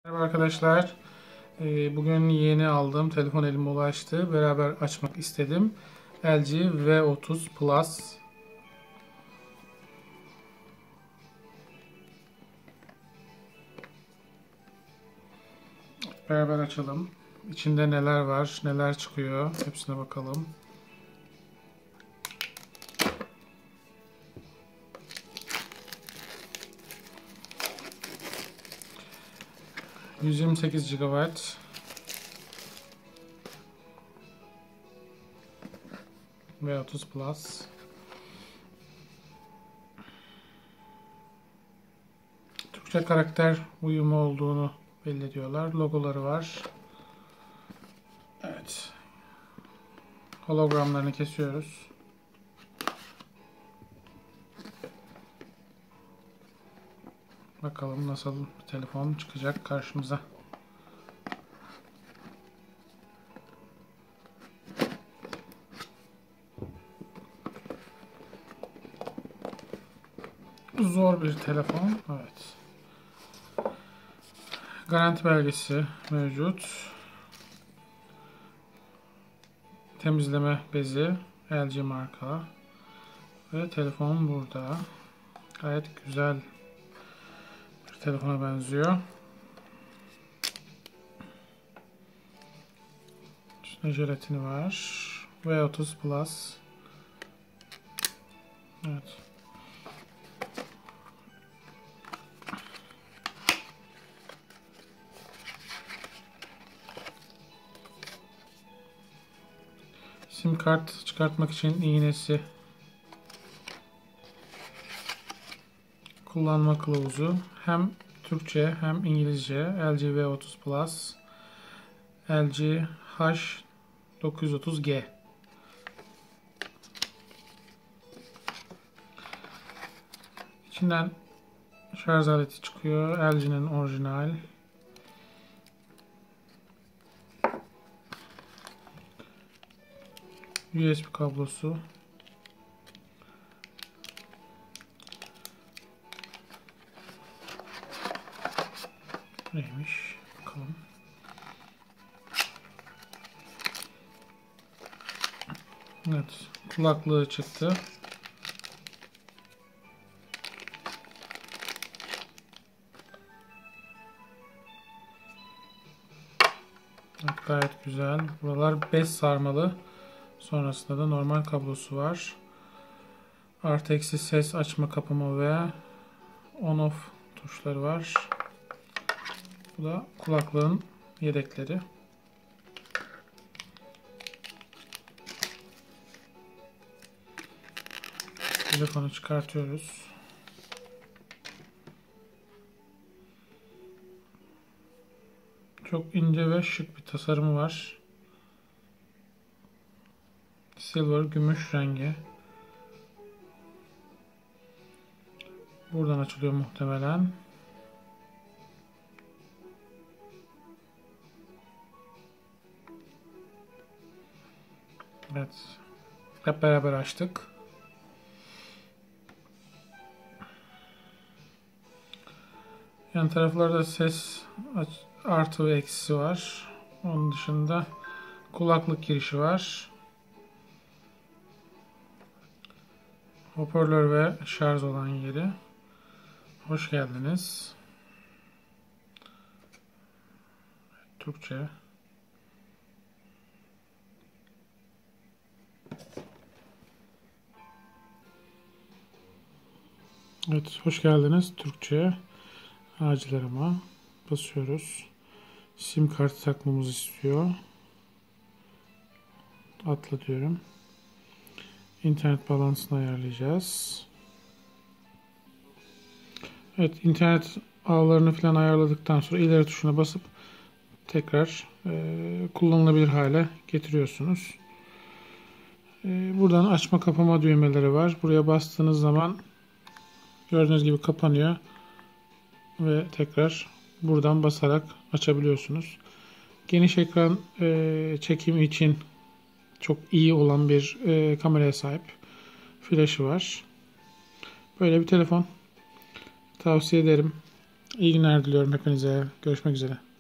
Merhaba arkadaşlar. Bugün yeni aldığım telefon elime ulaştı. Beraber açmak istedim. LG V30 Plus. Beraber açalım. İçinde neler var, neler çıkıyor, hepsine bakalım. ...128 GB. V30 Plus. Türkçe karakter uyumu olduğunu belli ediyorlar. Logoları var. Evet. Hologramlarını kesiyoruz. Bakalım nasıl bir telefon çıkacak karşımıza. Zor bir telefon. Evet. Garanti belgesi mevcut. Temizleme bezi LG marka. Ve telefon burada. Gayet güzel bir telefona benziyor. Üstüne jelatini var. V30 Plus. Evet. Sim kart çıkartmak için iğnesi. Kullanma kılavuzu. Hem Türkçe hem İngilizce. LG V30 Plus. LG H930G. İçinden şarj aleti çıkıyor. LG'nin orijinal. USB kablosu. Neymiş? Bakalım. Evet. Kulaklığı çıktı. Evet, gayet güzel. Buralar bez sarmalı. Sonrasında da normal kablosu var. Artı eksi ses açma kapama ve on off tuşları var. Bu da kulaklığın yedekleri. Telefonu çıkartıyoruz. Çok ince ve şık bir tasarımı var. Silver, gümüş rengi. Buradan açılıyor muhtemelen. Evet. Hep beraber açtık. Yan taraflarda ses artı ve eksisi var. Onun dışında kulaklık girişi var. Hoparlör ve şarj olan yeri. Hoş geldiniz. Türkçe. Evet, hoş geldiniz. Türkçe. Acil arama. Basıyoruz. Sim kart takmamızı istiyor. Atla diyorum. İnternet bağlantısını ayarlayacağız. Evet, internet ağlarını falan ayarladıktan sonra ileri tuşuna basıp tekrar kullanılabilir hale getiriyorsunuz. Buradan açma kapama düğmeleri var. Buraya bastığınız zaman gördüğünüz gibi kapanıyor ve tekrar buradan basarak açabiliyorsunuz. Geniş ekran çekimi için çok iyi olan bir kameraya sahip. Flaşı var. Böyle bir telefon. Tavsiye ederim. İyi günler diliyorum hepinize. Görüşmek üzere.